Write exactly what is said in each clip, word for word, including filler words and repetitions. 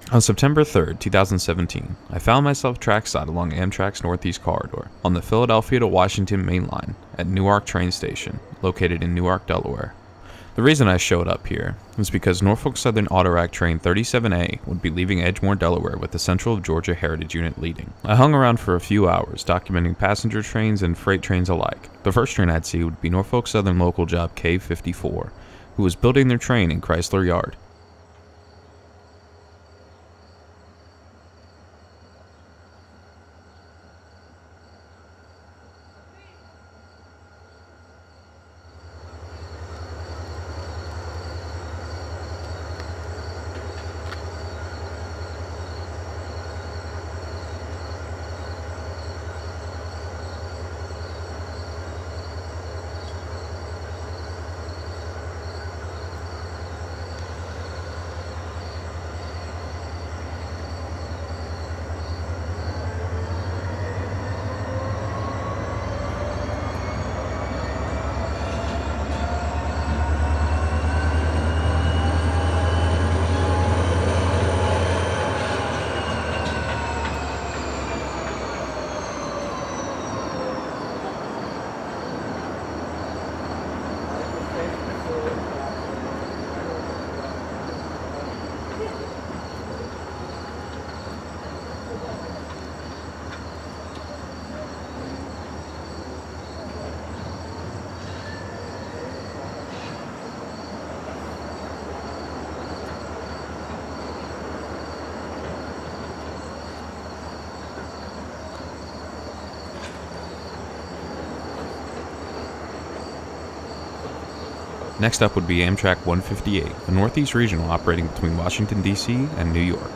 On September third, two thousand seventeen, I found myself trackside along Amtrak's Northeast Corridor on the Philadelphia to Washington Main Line at Newark train station, located in Newark, Delaware. The reason I showed up here was because Norfolk Southern autorack train thirty-seven A would be leaving Edgemoor, Delaware with the Central of Georgia Heritage Unit leading. I hung around for a few hours, documenting passenger trains and freight trains alike. The first train I'd see would be Norfolk Southern local job K fifty-four, who was building their train in Chrysler Yard. Next up would be Amtrak one fifty-eight, a Northeast regional operating between Washington, D C and New York.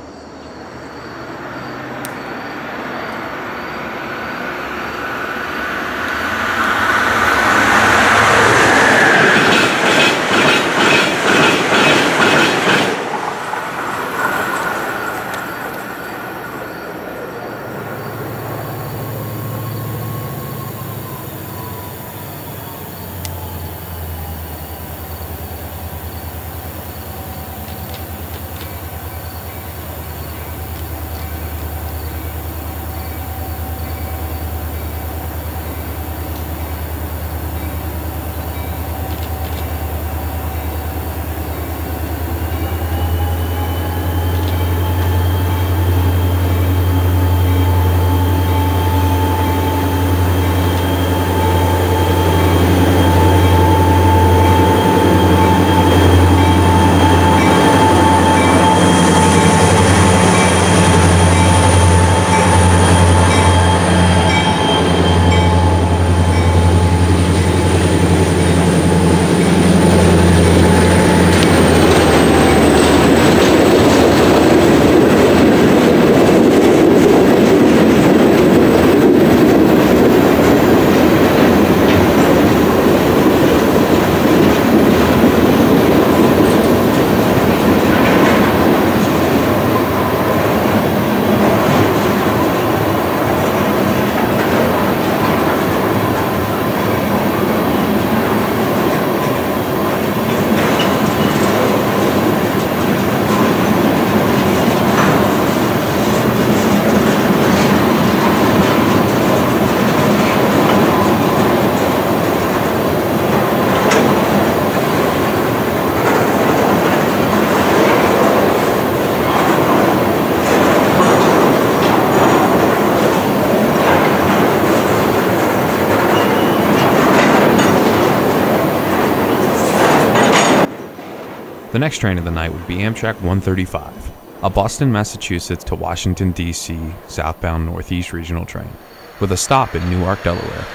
The next train of the night would be Amtrak one thirty-five, a Boston, Massachusetts to Washington, D C southbound Northeast regional train, with a stop in Newark, Delaware.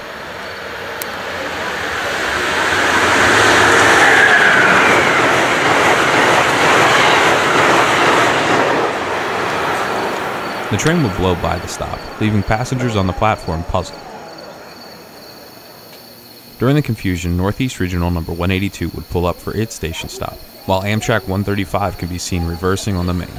The train would blow by the stop, leaving passengers on the platform puzzled. During the confusion, Northeast Regional number one eighty-two would pull up for its station stop, while Amtrak one thirty-five can be seen reversing on the main.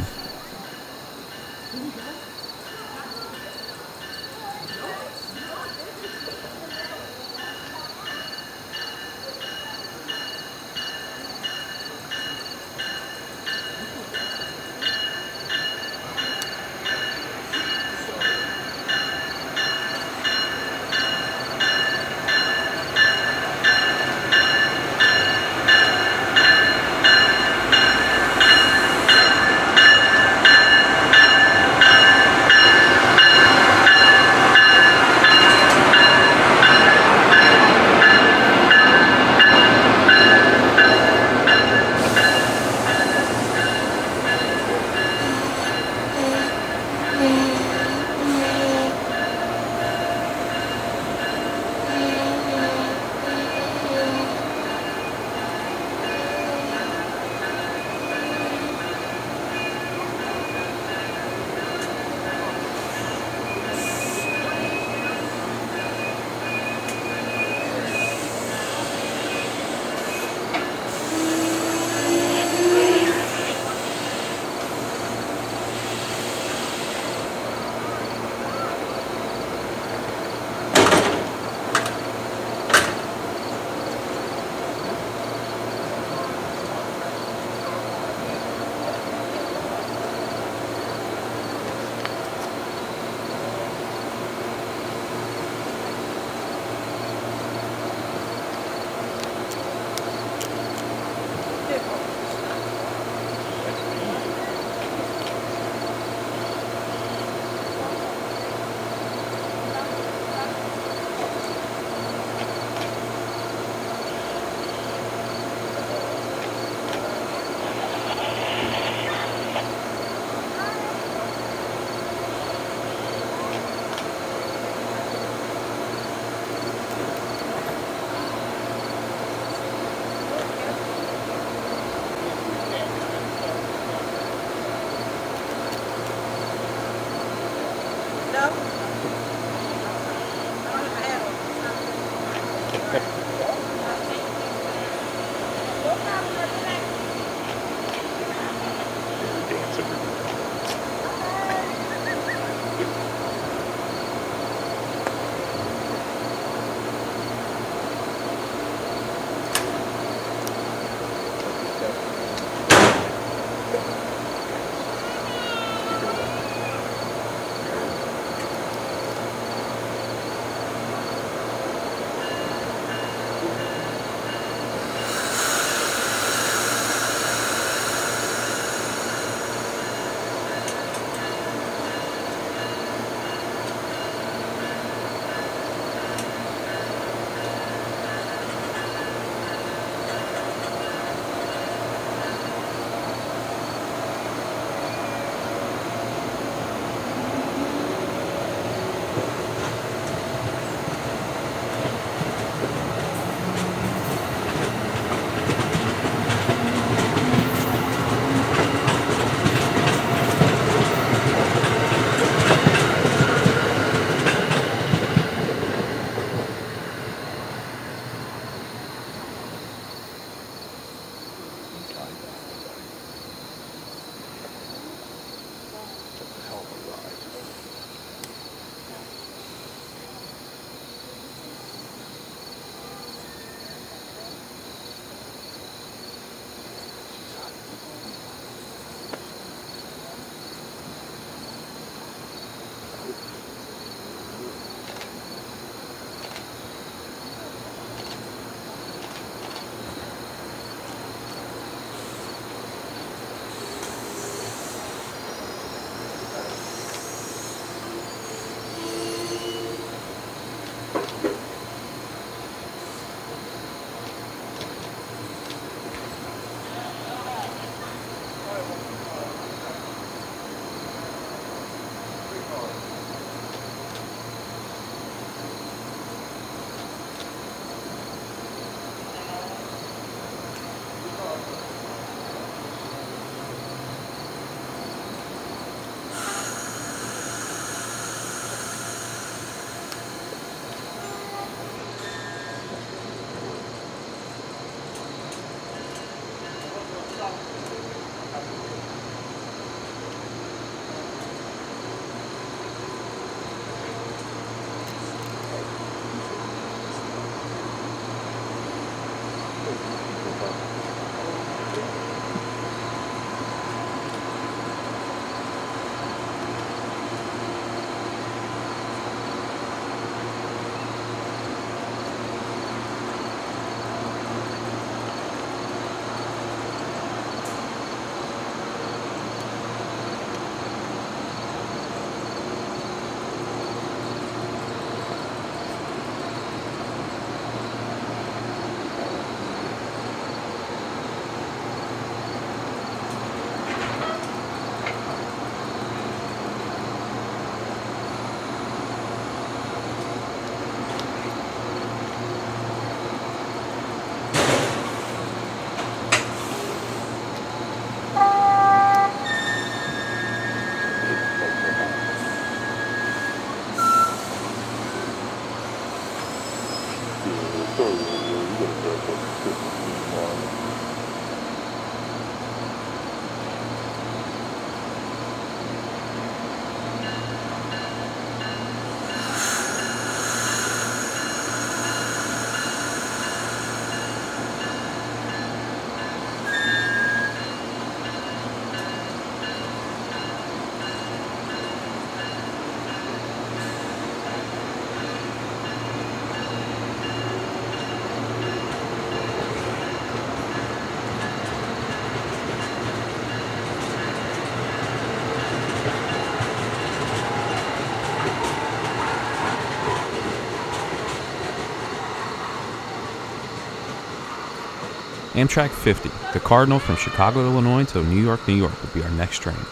Amtrak fifty, the Cardinal from Chicago, Illinois to New York, New York would be our next train.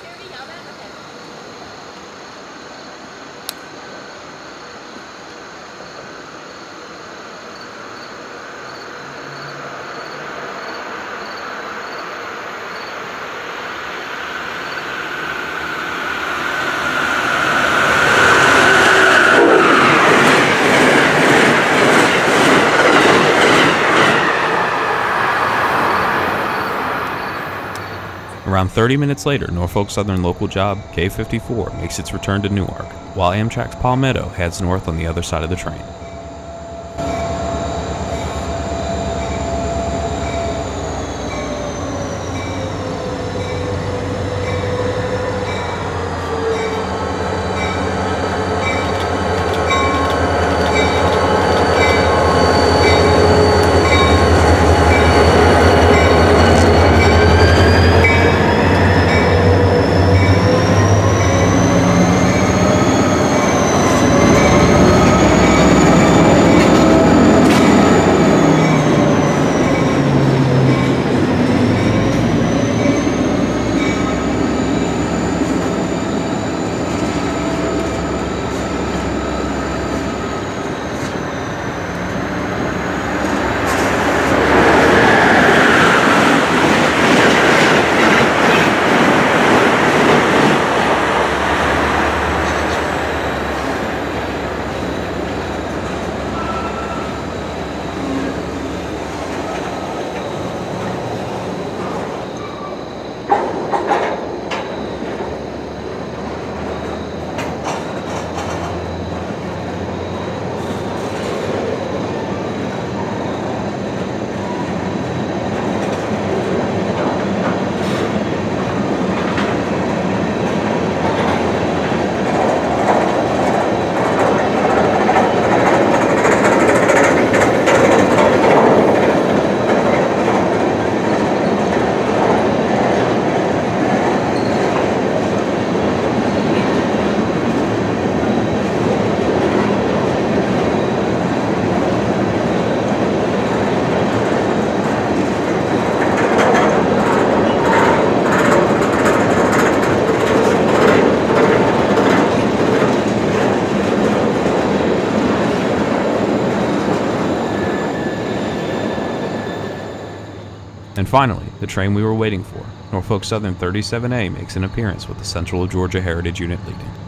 Around thirty minutes later, Norfolk Southern local job K fifty-four makes its return to Newark, while Amtrak's Palmetto heads north on the other side of the train. And finally, the train we were waiting for, Norfolk Southern thirty-seven A, makes an appearance with the Central Georgia Heritage Unit leading.